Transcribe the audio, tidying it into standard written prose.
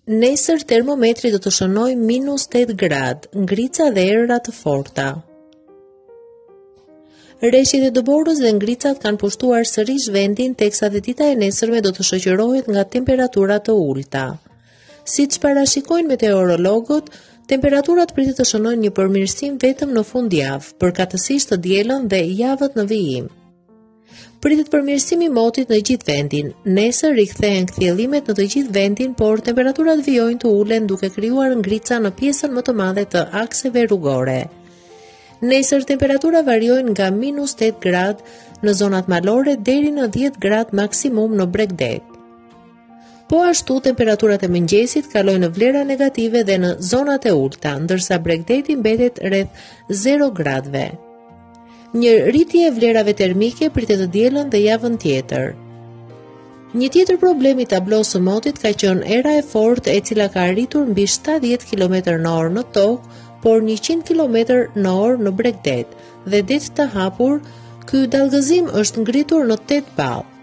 Nesër termometri do të shënoj -8 gradë, ngrica dhe erëra të forta. Reshjet e dëborës dhe ngricat kanë pushtuar sërish vendin, teksa dhe dita e nesërme do të shoqërohet nga temperatura të ulta. Siç parashikojnë meteorologët, temperaturat pritet të shënojnë një përmirësim vetëm në fundjavë, përkatësisht të dielën dhe javët në vijim. Pritet përmirësim i motit në gjithë vendin. Nesër rikthehen kthjellimet në të gjithë vendin, por temperaturat vijojnë të ulen duke krijuar ngrica në pjesën më të madhe të akseve rrugore. Nesër temperatura variojnë nga -8 gradë në zonat malore deri në 10 gradë maksimum në Bregdet. Po ashtu temperaturat e mëngjesit kalojnë në vlera negative dhe në zonat e ulta, ndërsa Bregdeti mbetet rreth 0 gradëve. Një rritje e vlerave termike pritet të dielën dhe javën tjetër. Një tjetër problem i tablosë së motit ka qenë era e fortë e cila ka arritur mbi 70 km/h në tokë, por 100 km/h në Bregdet dhe det të hapur, ky dallgëzim është ngritur në 8 ball.